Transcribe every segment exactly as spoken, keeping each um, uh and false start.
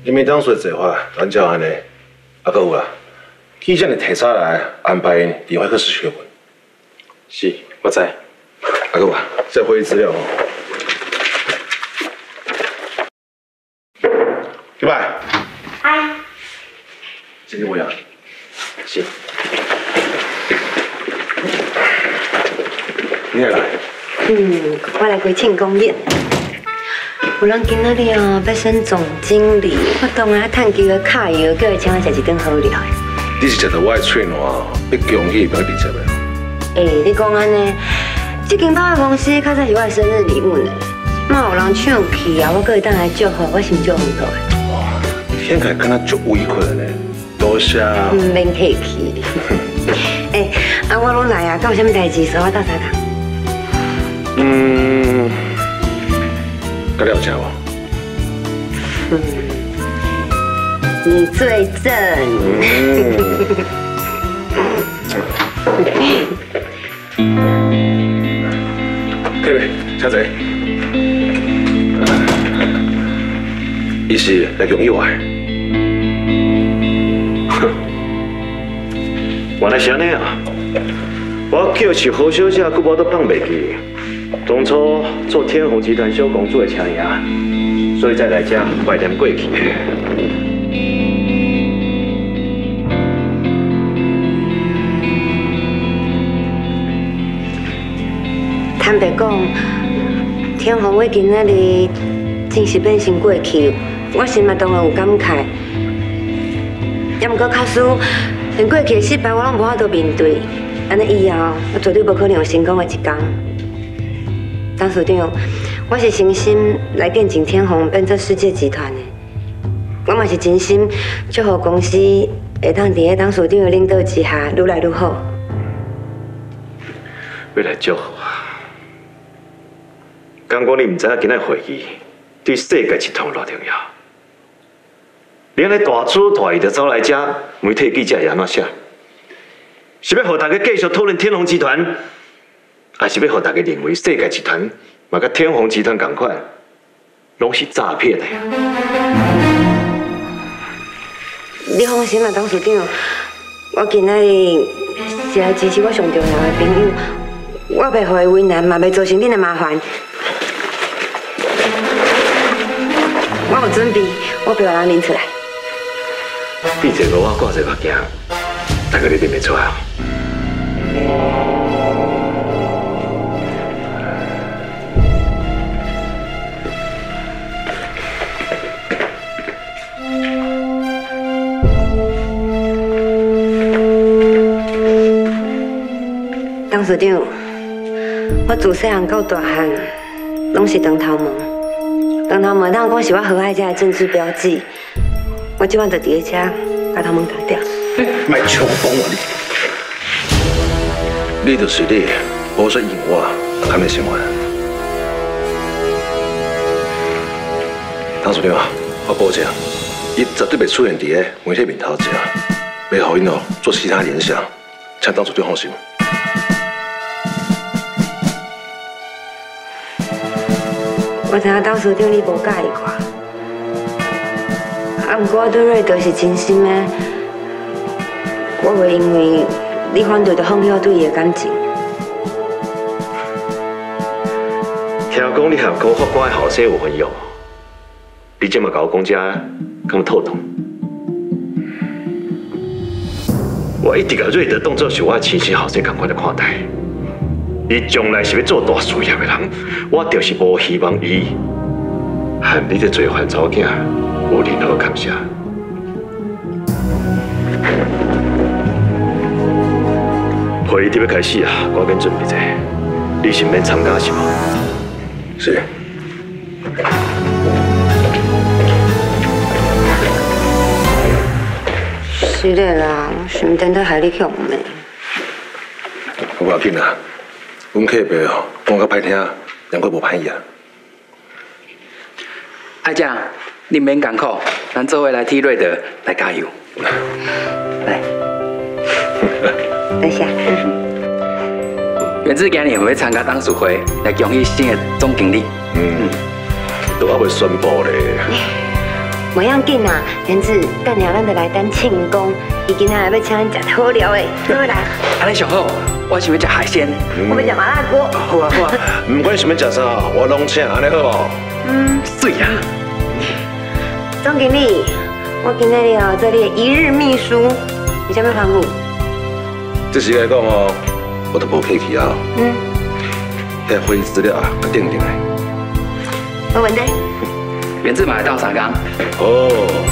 你们当初的做法，咱照安尼，啊，搁有啊，记者你提早来安排电话去市区问。 是，我知。啊， 搁有啊，这会议资料哦。去拜。 嗨。 今天我呀。 是。 你也来？ 嗯，我来开庆功宴。有人今仔日哦要选总经理，我当然趁机个揩油，叫伊请我食一顿好料的。 你是食到我的喙烂，要恭喜，不要直接的。 诶，你讲安尼，这间百货公司较早是我的生日礼物呢。嘛有人抢去啊，我可以当来祝福，我心足红到的。 哇，你现在看他足委屈呢，多谢。 唔免客气。诶，啊我拢来啊，敢有啥物代志，说我斗相共。 嗯，该了解无？ 嗯，你最正。 客人，请坐。伊是来恭喜我的。 原来是安尼啊！我叫是好小姐，佫无都放袂记。当初做天虹集团小公主的强爷，所以才来这怀念过去。 坦白讲，天虹我今仔日真是变成过去，我心嘛当然有感慨。也毋过卡输，连过去的失败我拢无法度面对，安尼以后我绝对无可能有成功的一天。董事长，我是诚心来电竞天虹变做世界集团的，我嘛是真心祝福公司会当伫个董事长的领导之下愈来愈好。 要来祝福啊！刚讲你唔知影今仔会议对世界集团偌重要，连个大主大意就走来遮，媒体记者会安怎写？是要互大家继续讨论天虹集团？还是要互大家认为世界集团嘛，甲天虹集团同款，拢是诈骗的呀？ 你放心啦，董事长，我今仔日是来支持我上重要的朋友，我袂互伊为难，嘛袂造成恁的麻烦。我有准备，我不要人拎出来。 闭一个我挂一个目镜，大家你认袂出来啊？ 董事长，我自细汉到大汉，拢是长头毛。长头毛当讲是我和蔼遮的政治标记。我即晚就伫咧遮，把头毛割掉。 卖冲动啊你！你就是你，无说应我，安尼生活。董事长，我保证，伊绝对袂出现伫个媒体面头前，袂互因哦做其他联想，请董事长放心。 我知影董事长你无介意我，啊，不过我对瑞德是真心的，我袂因为你反对就放弃我对伊的感情。 听讲你和高法官的后生有婚约，你这么甲我讲遮，敢有透透？我一直甲瑞德当作是我的亲生后生同款的看待。伊将来是要做大事业的人，我就是无希望伊和你这做番查某囝有任何感情。会议就要开始啊，我紧准备者，你是免参加是无？ 是。 是的啦，想等到害你去红的。 无要紧啦。阮客爸哦，讲较歹听，难怪无歹意啊。 阿姐，你免艰苦，咱做伙来替瑞德来加油。来， 多谢。 原子今年会参加董事会，来恭喜新的总经理。 嗯，都还未宣布咧。 无要紧啦，莲子，等下咱就来等庆功，伊今仔要请咱食好料的，好来。 安尼上好，我想要食海鲜。 我要食麻辣锅。 好啊好啊，唔管想要食啥，我拢请，安尼好无？ 嗯， 水啊！ 总经理，我今仔日哦做你的一日秘书，你啥物项目？ 这时来讲哦，我都无客气啊。 嗯， 遐会议资料啊，甲定定来。 没问题。 原子买到三缸。 哦。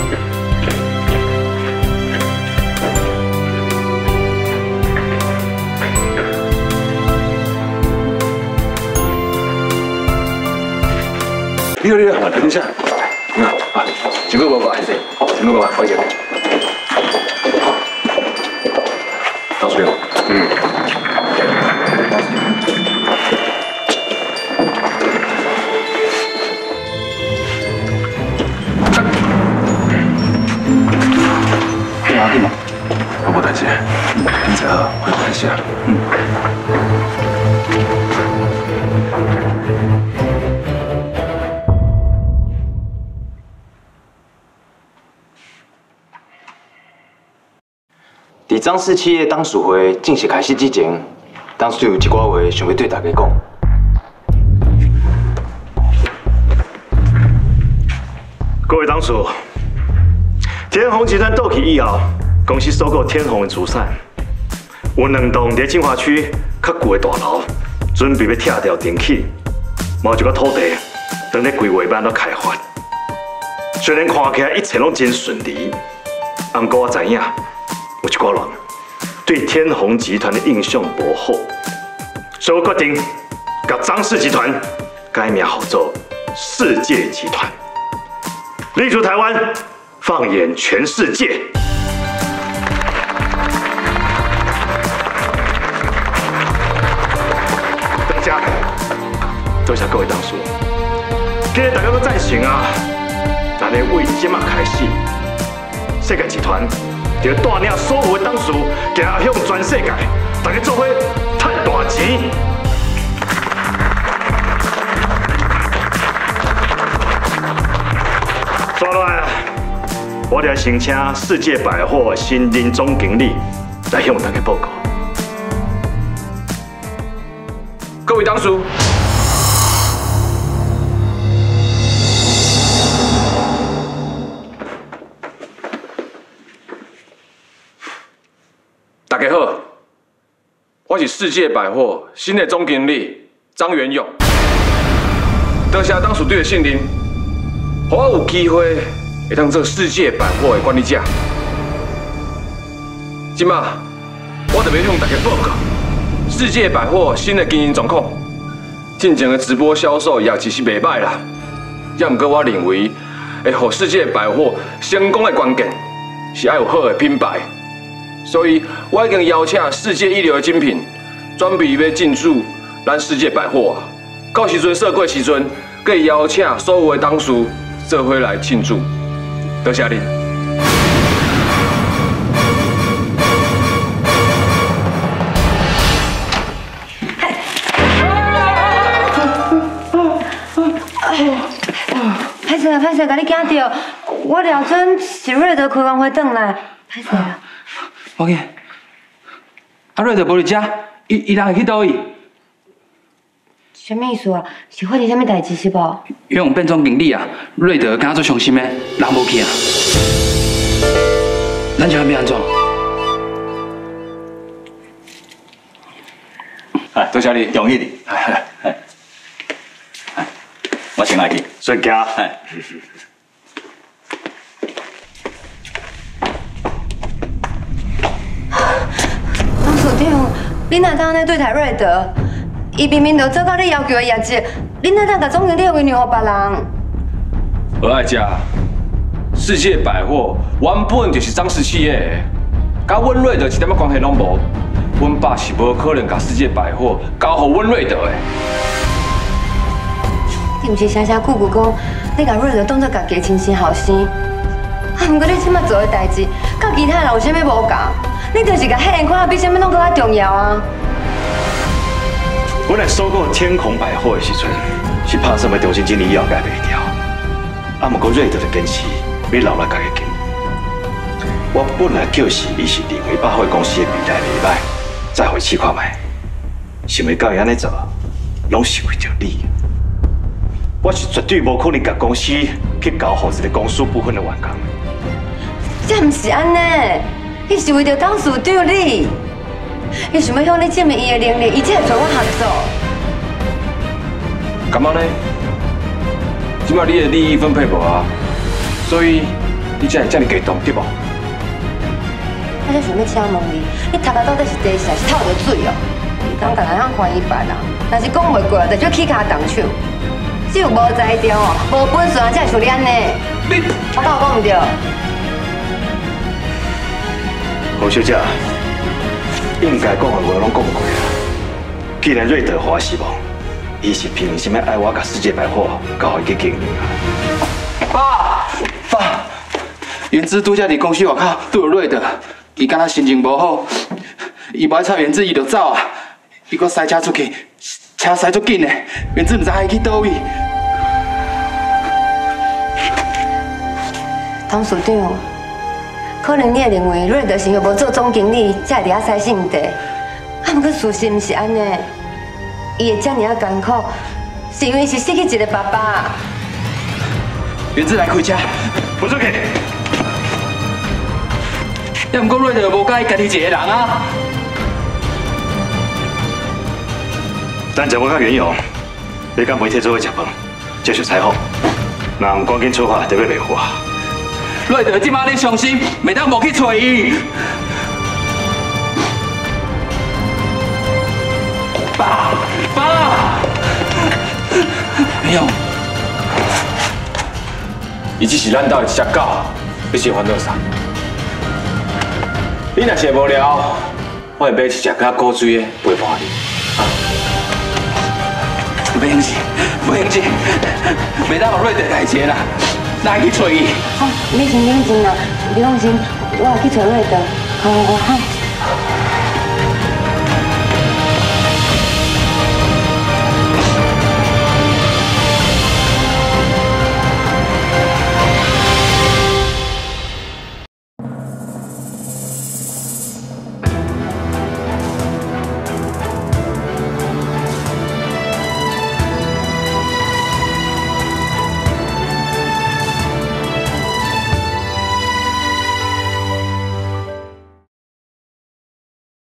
你好，你好，等一下。你好，啊，请过爸爸，谢谢。请过爸爸，欢迎。到这边。嗯。 干嘛？干嘛？ 我无代志，你才好，我看一下。嗯。 伫张氏企业董事会正式开始之前，董事有一寡话想要对大家讲。 各位董事，天虹集团倒去以后，公司收购天虹的资产，有两栋伫金华区较旧的大楼，准备要拆掉重起，嘛有一个土地等咧规划版都开发。虽然看起来一切拢真顺利，不过我知影。有一寡人对天虹集团的印象不好，所以我决定把张氏集团改名好做世界集团，立足台湾，放眼全世界。大家，多谢各位董事，今日大家都赞成啊！咱的为即马开始，世界集团。就带领所有的董事行向全世界，大家做伙赚大钱。接下来，我来申请世界百货新任总经理来向大家报告。 各位董事，大家好，我是世界百货新的总经理张元勇。多谢董事长的信任，让我有机会会当做世界百货的管理者。今嘛，我特别向大家报告世界百货新的经营状况。进前的直播销售也其实袂歹啦，也毋过我认为，会让世界百货成功的关键是要有好的品牌。所以，我已经邀请世界一流的精品，准备要进驻咱世界百货啊。到时阵说过时阵，可以邀请所有的董事做伙来庆祝。多谢您。 歹势啊，歹势，甲你惊到，我廖准是瑞德开完会转来，歹势啊。 无紧，阿瑞德无伫遮，伊伊人会去倒位？ 什么意思啊？是发生什么代志是无？ 用变总经理啊，瑞德敢做伤心的，人无去啊。咱就要变安怎？ 哎，多谢你，容易你。哎哎哎，我先来去， 所以家。 哎。 董事长，你哪当咧对待瑞德？伊明明就做到你要求的业绩，你哪当甲总经理委让予别人？ 何爱家，世界百货原本就是张氏企业的，甲温瑞德一点仔关系拢无。阮爸是无可能甲世界百货交互温瑞德的。 你毋是声声句句讲，你甲瑞德当作家己的亲生后生，啊，毋过你即摆做的代志，甲其他人有啥物无共？你就是甲迄个看比啥物拢搁较重要啊！ 我来收购天虹百货的时阵，是拍算要重新整理以后改袂掉。啊，毋过瑞德就坚持要留来家己经营。我本来就是伊是认为百货公司的未来袂歹，再回试看卖。想袂到伊安尼做，拢是为着你。我是绝对无可能甲公司去交互一个公司部分的员工。 这毋是安尼，伊是为着董事长你，伊想要向你证明伊的能力，伊才会找我合作。 干嘛呢？即摆你的利益分配无啊，所以你才会这么激动，对无？ 我才想要请问你，你头壳到底是第啥？是透着水哦？你敢敢样怀疑别人？若是讲袂过，就叫起骹动手。只有无才调哦，无本事啊，才会像你安尼。你我敢有讲唔对？ 侯小姐，应该讲的话拢讲过啊。既然瑞德华希望，伊是凭什么爱我甲世界百货交伊去经营啊？ 爸，爸，原子拄则伫公司外口拄着瑞德，伊敢若心情无好，伊无爱睬原子，伊就走啊。伊搁驶车出去，车驶足紧的，原子毋知伊去倒位。 董事长，可能你会认为瑞德是因为无做总经理，才会伫遐使性地。啊，毋过事实毋是安尼，伊会遮尔啊艰苦，是因为是失去一个爸爸。 原子来开车， 不出去。 要毋过瑞德无介意家己一个人啊。 等者我甲袁勇，你甲媒体做伙食饭，接受采访。若毋赶紧出发，就要袂赴啊。 瑞德即马咧伤心，袂当无去找伊。爸，爸，袁勇， 伊只是咱家的一只狗，你是烦恼啥？你若是无聊，我会买一只较古锥的陪伴你。 袂用是，袂用是，袂当互瑞德家己啦，哪会去找伊？ 好，你先冷静啦，你放心，我会去找瑞德。好好好，好。